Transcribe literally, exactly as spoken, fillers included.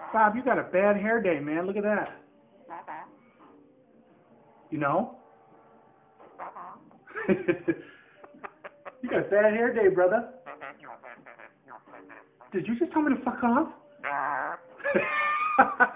Bob, you got a bad hair day, man. Look at that. You know? You got a bad hair day, brother. Did you just tell me to fuck off?